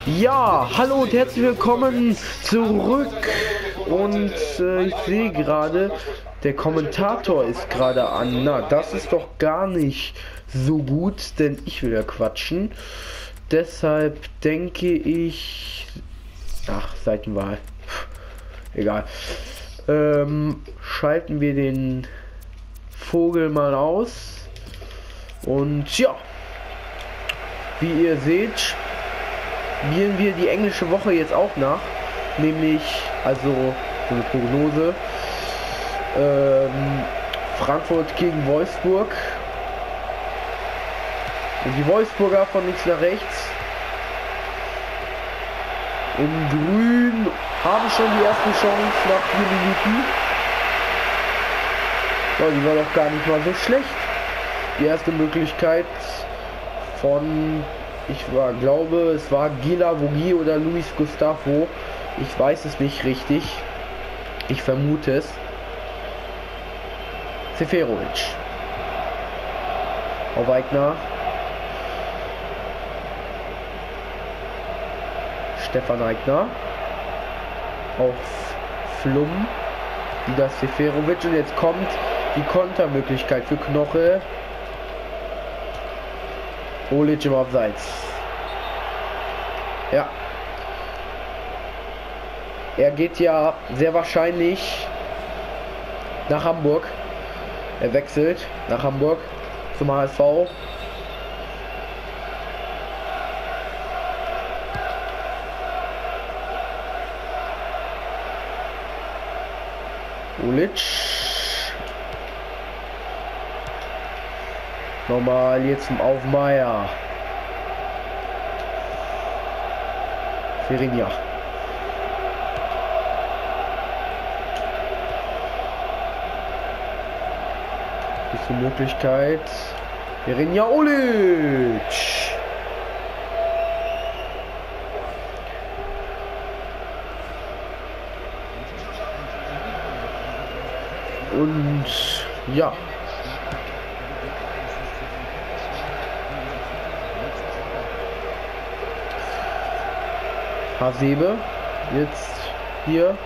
Ja, hallo und herzlich willkommen zurück. Und ich sehe gerade, der Kommentator ist gerade an. Na, das ist doch gar nicht so gut, denn ich will ja quatschen. Deshalb denke ich... Ach, Seitenwahl. Egal. Schalten wir den Vogel mal aus. Und ja, wie ihr seht, spielen wir die englische Woche jetzt auch nach, nämlich, also so eine Prognose, Frankfurt gegen Wolfsburg. Und die Wolfsburger von links nach rechts. In grün haben schon die ersten Chancen nach 4 Minuten. Ja, die war doch gar nicht mal so schlecht. Die erste Möglichkeit von... glaube, es war Gila Vogie oder Luis Gustavo. Ich weiß es nicht richtig. Ich vermute es. Seferovic. Auf Eigner. Stefan Eigner. Auf Flum. Wieder Seferovic. Und jetzt kommt die Kontermöglichkeit für Knoche. Olic im Abseits. Ja. Er geht ja sehr wahrscheinlich nach Hamburg. Er wechselt nach Hamburg zum HSV. Olic. Nochmal jetzt zum Aufmeier. Ferinja. Ist die Möglichkeit. Ferinja Olic. Und ja. Hasebe jetzt hier.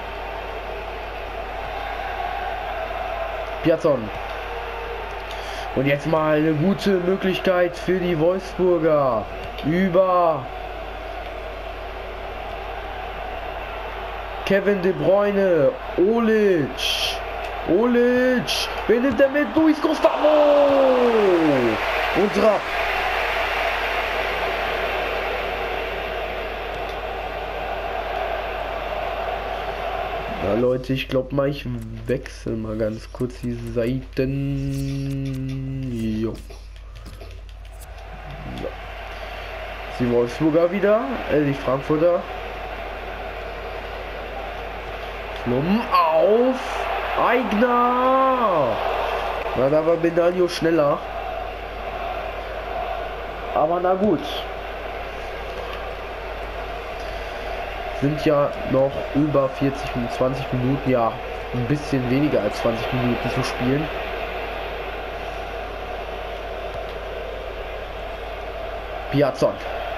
Piazon. Und jetzt mal eine gute Möglichkeit für die Wolfsburger. Über Kevin De Bruyne. Olic. Olic. Wen nimmt er mit? Luis Gustavo. Und Rapp. Ja, Leute, ich glaube mal, ich wechsle mal ganz kurz die Seiten. Jo. Ja. Die Wolfsburger wieder, die Frankfurter. Flum auf Eigner. Na, da war Benaglio schneller. Aber na gut. Sind ja noch über 40 und 20 Minuten, ja, ein bisschen weniger als 20 Minuten zu spielen. Piazon.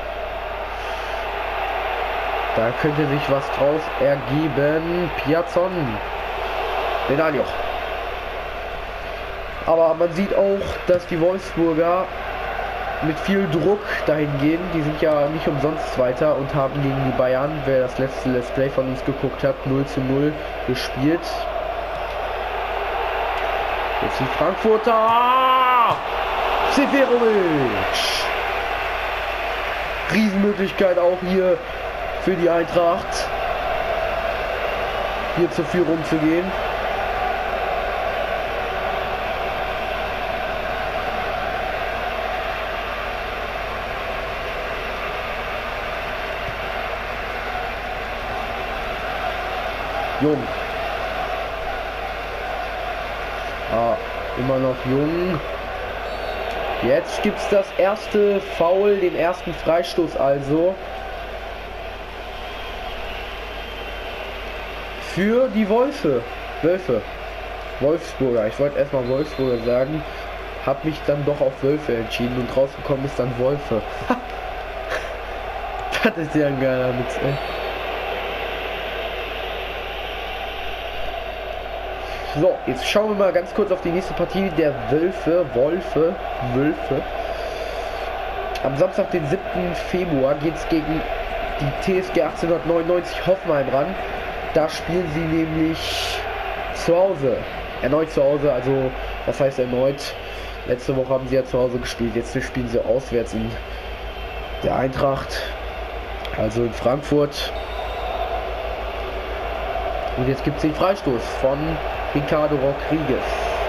Da könnte sich was draus ergeben. Piazon. Benaglio. Aber man sieht auch, dass die Wolfsburger mit viel Druck dahin gehen. Die sind ja nicht umsonst Zweiter und haben gegen die Bayern, wer das letzte Let's Play von uns geguckt hat, 0:0 gespielt. Jetzt die Frankfurter. Seferovic. Riesenmöglichkeit auch hier für die Eintracht, hier zur Führung zu gehen. Jung. Ah, immer noch Jung. Jetzt gibt es das erste Foul, den ersten Freistoß also. Für die Wölfe. Wolfsburger. Ich wollte erstmal Wolfsburger sagen. Habe mich dann doch auf Wölfe entschieden und rausgekommen ist dann Wolfe. Das ist ja ein geiler Witz, ey. So, jetzt schauen wir mal ganz kurz auf die nächste Partie der Wölfe. Am Samstag, den 7. Februar, geht es gegen die TSG 1899 Hoffenheim ran. Da spielen sie nämlich zu Hause. Erneut zu Hause, also was heißt erneut? Letzte Woche haben sie ja zu Hause gespielt, jetzt spielen sie auswärts in der Eintracht, also in Frankfurt. Und jetzt gibt es den Freistoß von Ricardo Rodriguez.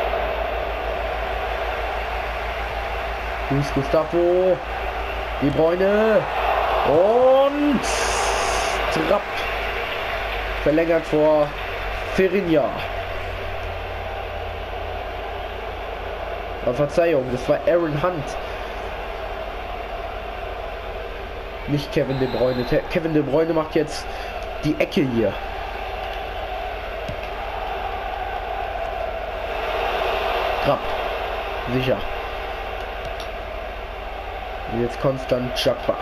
Luis Gustavo, De Bruyne und Trapp verlängert vor Ferinha. Verzeihung, das war Aaron Hunt. Nicht Kevin De Bruyne. Kevin De Bruyne macht jetzt die Ecke hier. Trapp. Sicher. Und jetzt Konstant Jacquard.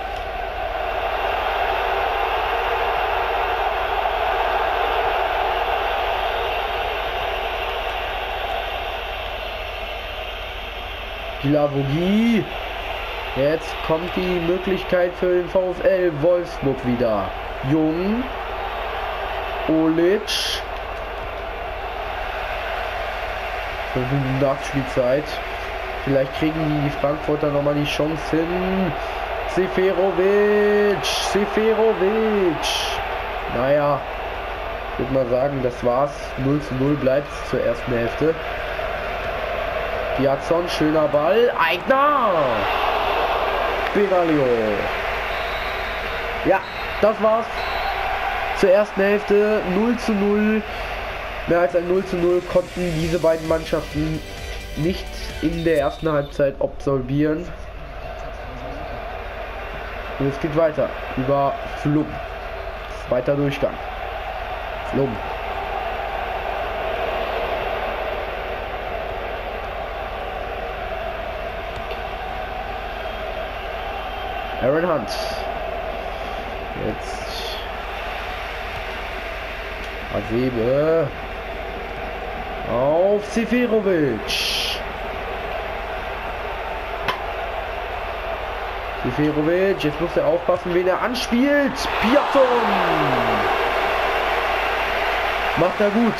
Glavogie. Jetzt kommt die Möglichkeit für den VfL Wolfsburg wieder. Jung. Olic. 5 Minuten Nachspielzeit. Vielleicht kriegen die Frankfurter nochmal die Chance hin. Seferovic. Naja, ich würde mal sagen, das war's. 0:0 bleibt es zur ersten Hälfte. Piazon, schöner Ball. Aigner. Benaglio. Ja, das war's. Zur ersten Hälfte 0:0. Mehr als ein 0:0 konnten diese beiden Mannschaften nicht in der ersten Halbzeit absolvieren. Und es geht weiter über Flum. Zweiter Durchgang. Flum. Aaron Hunt. Jetzt Hasebe. Auf Seferovic. Jetzt muss er aufpassen, wen er anspielt. Piazon. Macht er gut.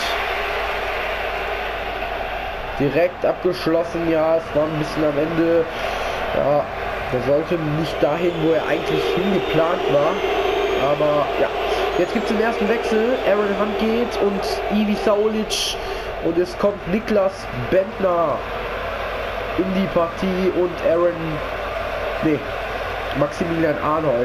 Direkt abgeschlossen, ja, es war ein bisschen am Ende. Ja, er sollte nicht dahin, wo er eigentlich hingeplant war. Aber ja, jetzt gibt es den ersten Wechsel. Aaron Hunt geht und Ivica Olic. Und es kommt Niklas Bendtner in die Partie und Maximilian Arnold.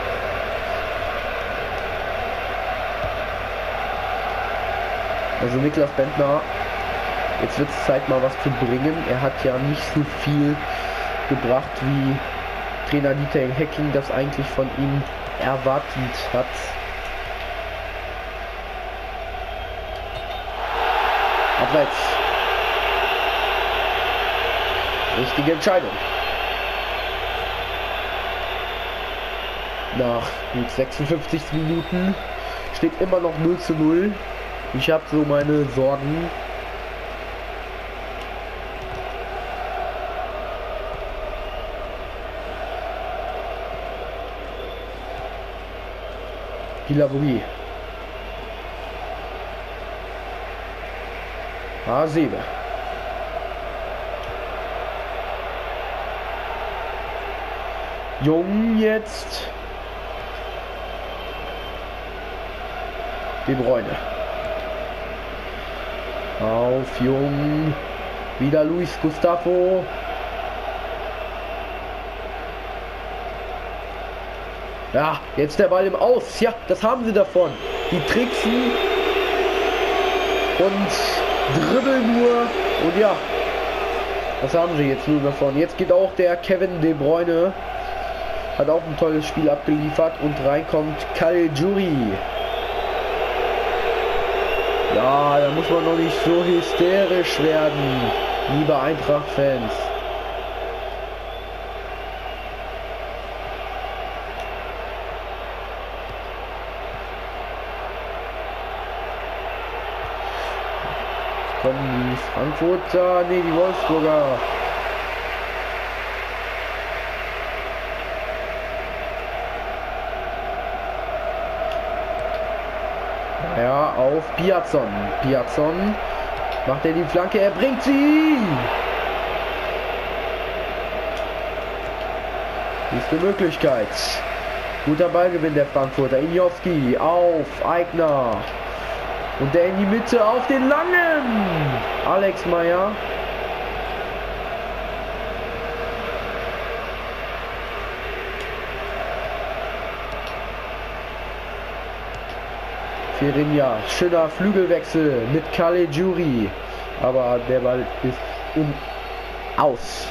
Also Niklas Bendtner, jetzt wird es Zeit mal was zu bringen. Er hat ja nicht so viel gebracht, wie Trainer Dieter Hecking das eigentlich von ihm erwartet hat. Abseits. Richtige Entscheidung. Nach gut 56 Minuten steht immer noch 0:0. Ich habe so meine Sorgen. Glavogie. Hasebe. Jung jetzt. De Bruyne. Auf Jung. Wieder Luis Gustavo. Ja, jetzt der Ball im Aus. Ja, das haben sie davon. Die tricksen und dribbeln nur. Und ja, das haben sie jetzt nur davon. Jetzt geht auch der Kevin De Bruyne. Hat auch ein tolles Spiel abgeliefert. Und reinkommt Caligiuri. Ja, da muss man noch nicht so hysterisch werden, liebe Eintracht-Fans. kommen die Frankfurter, nee, die Wolfsburger. Ja, auf Piazon. Piazon macht er die Flanke, er bringt sie. Nächste Möglichkeit. Guter Ballgewinn der Frankfurter. Injowski auf Aigner. Und der in die Mitte auf den langen. Alex Meyer. Ferinja. Schöner Flügelwechsel mit Caligiuri. Aber der Ball ist aus.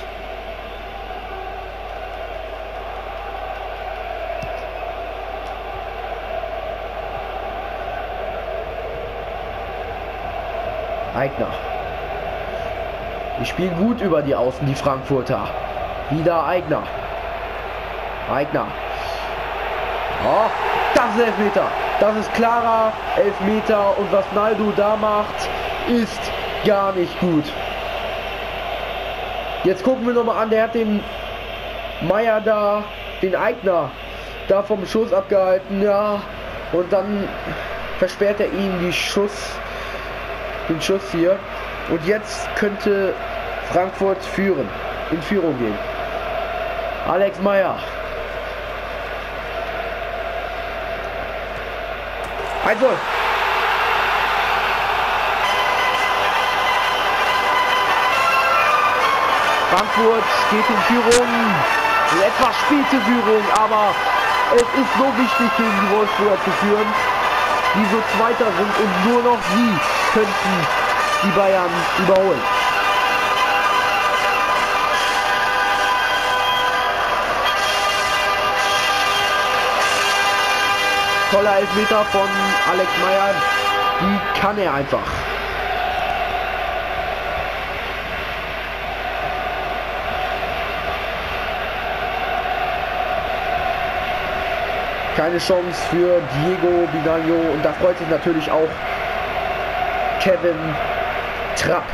Aigner. Die spielen gut über die Außen, die Frankfurter. Wieder Aigner. Aigner. Oh, das ist Elfmeter. Das ist klarer Elfmeter. Und was Naldo da macht, ist gar nicht gut. Jetzt gucken wir nochmal an. Der hat den Meier da, den Aigner, da vom Schuss abgehalten. Ja. Und dann versperrt er ihn den Schuss hier. Und jetzt könnte Frankfurt in Führung gehen. Alex Meyer. 1-0. Frankfurt geht in Führung. Etwas späte Führung, aber es ist so wichtig, gegen die Wolfsburger zu führen, die so Zweiter sind, und nur noch sie könnten die Bayern überholen. Toller Elfmeter von Alex Meyer, die kann er einfach. Keine Chance für Diego Binaglio, und da freut sich natürlich auch Kevin Trapp.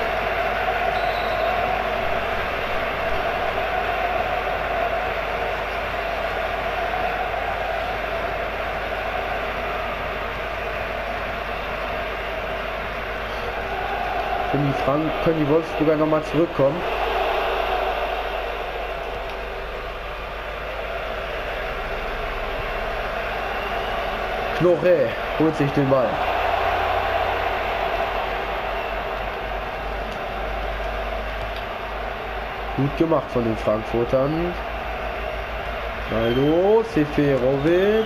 Können die Wolfsburger nochmal zurückkommen? Knoche holt sich den Ball. Gut gemacht von den Frankfurtern. Naldo, Seferovic.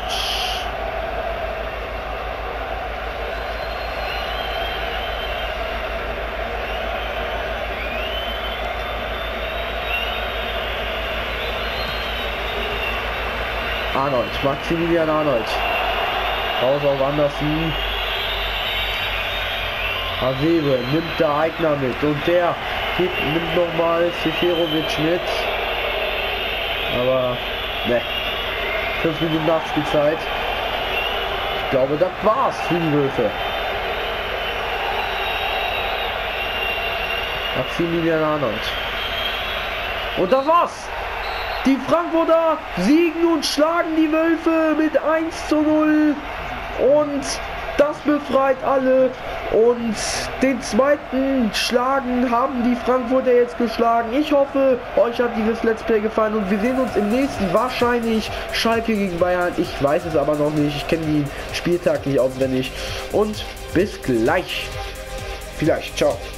Arnold, Maximilian Arnold. Raus auf Andersen. Hasebe nimmt der Aigner mit, und der nimmt nochmal Seferovic mit. Aber ne, 5 Minuten Nachspielzeit. Ich glaube, das war's für die Wölfe. Maximilian Arnold. Und das war's. Die Frankfurter siegen und schlagen die Wölfe mit 1:0. Und das befreit alle. Und den zweiten Schlagen haben die Frankfurter jetzt geschlagen. Ich hoffe, euch hat dieses Let's Play gefallen, und wir sehen uns im nächsten, wahrscheinlich Schalke gegen Bayern. Ich weiß es aber noch nicht. Ich kenne den Spieltag nicht auswendig. Und bis gleich. Vielleicht. Ciao.